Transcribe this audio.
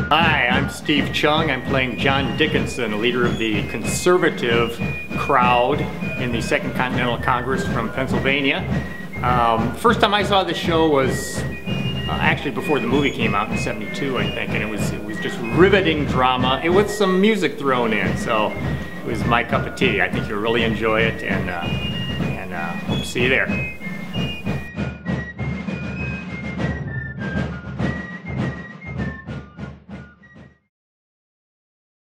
Hi, I'm Steve Chung. I'm playing John Dickinson, leader of the conservative crowd in the Second Continental Congress from Pennsylvania. First time I saw this show was actually before the movie came out in '72, I think, and it was just riveting drama. It with some music thrown in, so it was my cup of tea. I think you'll really enjoy it, and hope to see you there.